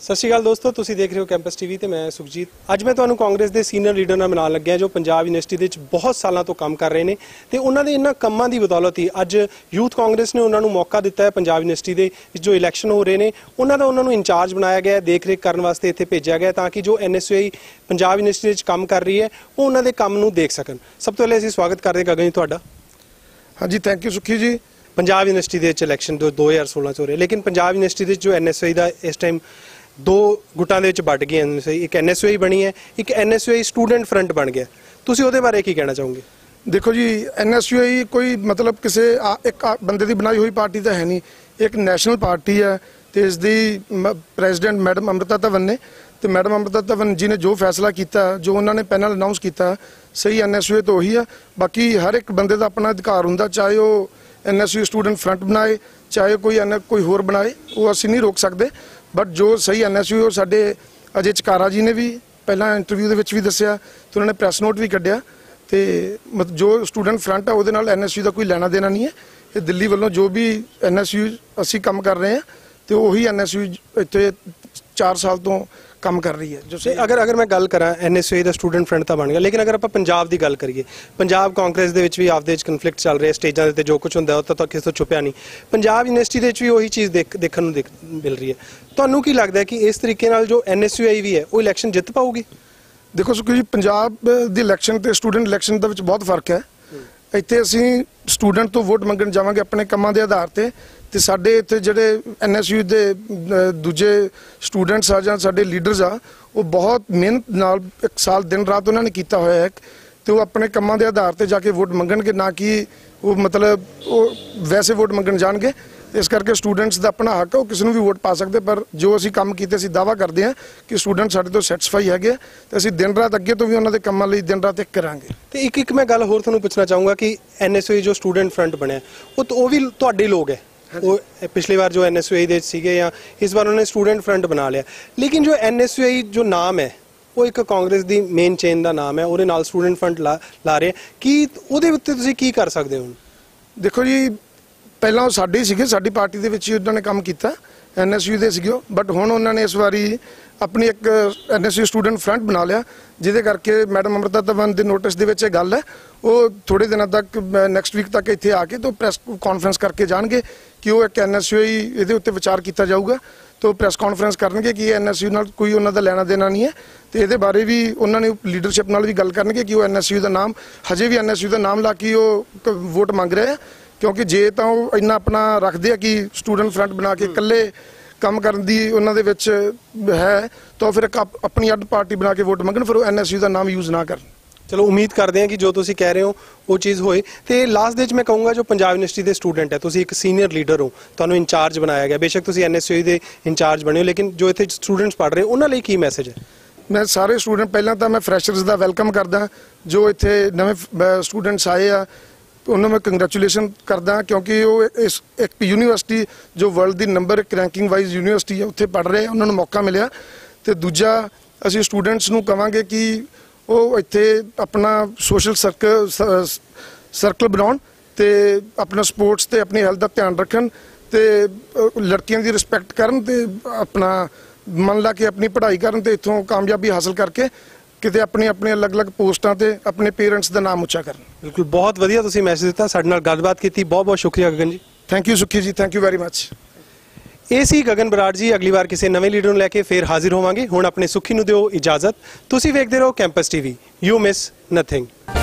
सत श्री अकाल दोस्तों, तुसीं देख रहे हो कैंपस टीवी ते मैं सुखजीत। अज मैं तुहानूं कांग्रेस के सीनियर लीडर नाल मिलान लग्या जो पंजाब यूनिवर्सिटी दे विच बहुत सालों तो काम कर रहे हैं ते उन्हां दे इन्हां कम्मां दी बदौलत ही अज यूथ कांग्रेस ने उन्हां नूं मौका दिता है। पंजाब यूनिवर्सिटी के जो इलैक्शन हो रहे हैं उन्हां दा उन्हां नूं इंचार्ज बनाया गया, देख रेख करने वास्ते इत्थे भेजा गया ताकि जो NSUI पंजाब यूनिवर्सिटी विच काम कर रही है वो उन्हां दे काम नूं देख सकन। सब तो पहले असीं स्वागत करदे गगन जी तुहाडा। हाँ जी, thank you Sukhi ji. Punjab University के इलैक्शन 2016 हो रहे, लेकिन पंजाब यूनिवर्सिटी जो NSUI का इस टाइम दो गुटां दे विच वट गई NSUI, एक NSUI बनी है, एक NSUI स्टूडेंट फ्रंट बन गया। तुसीं उहदे बारे की कहना चाहोगे? देखो जी, NSUI कोई मतलब किसी एक बंदे की बनाई हुई पार्टी तो है नहीं, एक नैशनल पार्टी है। तो इसकी प्रेजिडेंट मैडम अमृता धवन ने, तो मैडम अमृता धवन जी ने जो फैसला किया, जो उन्होंने पैनल अनाउंस किया, सही NSUI तो वही है। बाकी हर एक बंदे का अपना अधिकार होंदा, चाहे वो NSUI स्टूडेंट फ्रंट बनाए चाहे कोई होर बनाए, वो असीं नहीं रोक सकते। बट जो सही NSUI और साडे अजय चकारा जी ने भी पहला इंटरव्यू दे विच भी दस्सिया, तो उन्होंने प्रैस नोट भी कढ़िया। तो मतलब जो स्टूडेंट फ्रंट है उहदे नाल NSUI का कोई लेना देना नहीं है। ये दिल्ली वालों जो भी NSUI असीं काम कर रहे हैं तो वही NSUI इत्थे 4 साल तो काम कर रही है। जो अगर मैं गल करा NSUI का स्टूडेंट फ्रंट तो बन गया, लेकिन अगर आप पंजाब की गल करिए, पंजाब कांग्रेस के भी आपदे कन्फ्लिक्ट चल रहे, स्टेजा के जो कुछ होंदा तो किसी तो छुपिया नहीं। पंजाब यूनिवर्सिटी भी वही चीज़ देखने मिल रही है। तुहानूं की लगता है कि इस तरीके नाल जो NSUI भी है वो इलैक्शन जित पाऊगी? देखो सुखी जी, पंजाब दी इलैक्शन ते स्टूडेंट इलैक्शन दे विच बहुत फर्क है। इत्थे असीं स्टूडेंट तो वोट मंगण जावांगे अपने कामां दे आधार ते साडे इत्थे जिहड़े NSUI दे दूजे स्टूडेंट्स आ जां साडे लीडर्स आ, वो बहुत मेहनत नाल एक साल दिन रात उन्होंने किया होया है। तो वो अपने कामां दे आधार ते जाके वोट मंगणगे, ना कि वो मतलब वो वैसे वोट मंगण जाणगे। इस करके स्टूडेंट्स का अपना हक है, वो किसी भी वोट पा सकते। पर जो असीं काम कीते असीं दावा करते हैं कि स्टूडेंट साडे तो सैटिस्फाई है, तो असीं दिन रात अगे तो भी उन्होंने कामां लई दिन रात एक करांगे। तो एक मैं गल होर तुहानूं पुछना चाहूँगा कि NSUI जो स्टूडेंट फ्रंट बनिया वो भी तुहाडे लोग है। वो पिछली बार जो NSUI दे सीगे या इस बार उन्होंने स्टूडेंट फ्रंट बना लिया, लेकिन जो NSUI जो नाम है वो एक कांग्रेस की मेन चेन का नाम है, उहदे नाल स्टूडेंट फ्रंट ला रहे कि उहदे उत्ते तुसीं की कर सकते हो? देखो जी, पहला वो साडी सीगे, साडी पार्टी दे विच उन्होंने काम किया, NSUI दे सीगे, बट हुण उन्होंने इस बारी अपनी एक NSUI स्टूडेंट फ्रंट बना लिया, जिहदे करके मैडम अमृता धवन के नोटिस दे विच गल है वो थोड़े दिनों तक नैक्सट वीक तक इत्थे आके तो प्रैस कॉन्फ्रेंस करके जाणगे कि वो एक NSUI इहदे उत्ते विचार किया जाऊगा। तो प्रैस कॉन्फ्रेंस करनगे कि NSUI नाल कोई उन्हां दा लेना देना नहीं है। तो ये बारे भी उन्होंने लीडरशिप नाल भी गल करनगे कि वो NSUI का नाम हजे भी NSUI का नाम ला के वो वोट मंग रहे हैं, क्योंकि जे तो इन्ना अपना रखते हैं कि स्टूडेंट फ्रंट बना के कल्ले काम करन दी उन्हां दे विच है, तो फिर अपनी अड पार्टी बना के वोट मंगन, फिर वो NSUI का नाम यूज़ ना करन। चलो उम्मीद करते हैं कि जो तुसी कह रहे हो वो चीज़ होए। तो लास्ट दे मैं कहूँगा जो पंजाब यूनिवर्सिटी के स्टूडेंट है, तुसी एक सीनियर लीडर हो, तुहानूं इंचार्ज बनाया गया, बेशक तुसी NSUI के इंचार्ज बने हो, लेकिन जो इत्थे स्टूडेंट्स पढ़ रहे उन्हां लई की मैसेज है? मैं सारे स्टूडेंट पहला तो मैं फ्रैशर्स का वैलकम करदा, जो इत्थे नवे स्टूडेंट्स आए आ उन्होंने मैं कंग्रेचुलेशन करदा, क्योंकि वो इस एक यूनिवर्सिटी जो वर्ल्ड की नंबर 1 रैंकिंग वाइज यूनिवर्सिटी है उत्थे पढ़ रहे, उन्होंने मौका मिले। तो दूजा असीं स्टूडेंट्स नूं कहांगे कि वो इत्थे अपना सोशल सर्कल बनाउण ते अपना स्पोर्ट्स ते अपनी हैल्थ का ध्यान रखन, ते लड़कियों की रिस्पैक्ट करन, ते अपना मन ला के अपनी पढ़ाई करन, ते इत्थों कामयाबी हासिल करके किते अपनी अपनी अलग अलग पोस्टां ते अपने पेरेंट्स का नाम उच्चा करन। बिल्कुल, बहुत वधिया तुसीं मैसेज दिता, साडे नाल गलबात कीती, बहुत बहुत शुक्रिया गगन जी। Thank you Sukhi ji, thank you very much. ਇਹ ਸੀ ਗਗਨ ਬਰਾੜ ਜੀ। ਅਗਲੀ ਵਾਰ ਕਿਸੇ ਨਵੇਂ ਲੀਡਰ ਨੂੰ ਲੈ ਕੇ ਫੇਰ ਹਾਜ਼ਰ ਹੋਵਾਂਗੇ। ਹੁਣ ਆਪਣੇ ਸੁਖੀ ਨੂੰ ਦਿਓ ਇਜਾਜ਼ਤ। ਤੁਸੀਂ ਵੇਖਦੇ ਰਹੋ campus TV, you miss nothing.